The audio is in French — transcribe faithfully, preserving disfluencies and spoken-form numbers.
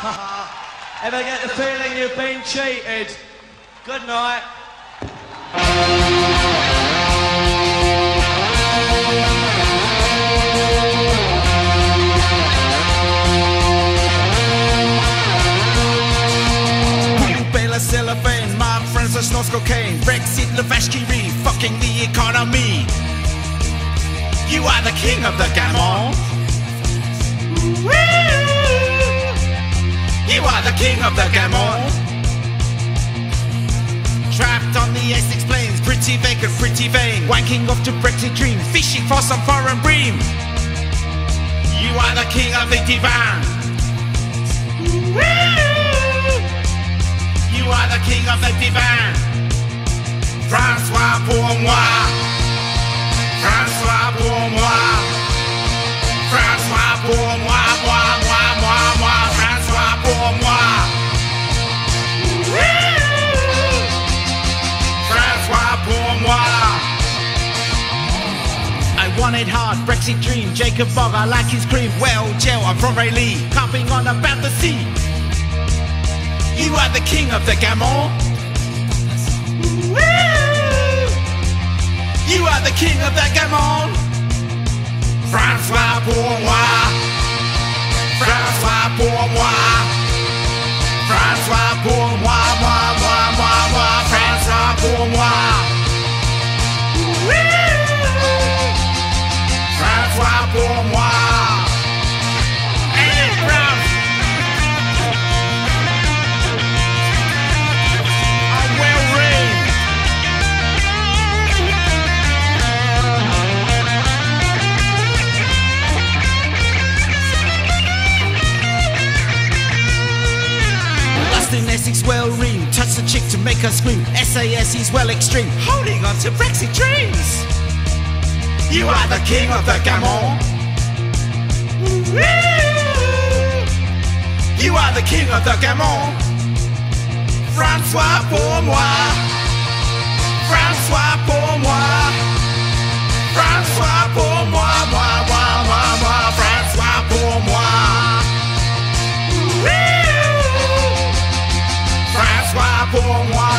Ever get the feeling you've been cheated? Good night. Bela cellophane, my friends are snorts cocaine. Brexit, Lavashkiri, fucking the economy. You are the king of the gammon. You are the king of the gammon. Trapped on the Essex plains, pretty vacant, pretty vain. Wanking off to Brexit dream, fishing for some foreign bream. You are the king of the divan. You are the king of the divan. François pour moi. François pour moi. François pour moi, moi, moi, moi, moi. François pour moi. François pour moi. I want it hard, Brexit dream. Jacob Bog, I like his cream. Well, Joe, I'm from Rayleigh, pumping on about the sea. You are the king of the gammon. You are the king of the gammon. François pour moi. François pour moi. François pour moi, moi, moi, moi, moi. François pour moi. François pour moi. In Essex well ring, touch the chick to make her scream. S A S he's well extreme, holding on to Brexit dreams. You are the king of the gammon. You are the king of the gammon. François pour moi. François pour moi. François pour moi, moi, moi, moi, moi. François pour moi. François pour moi.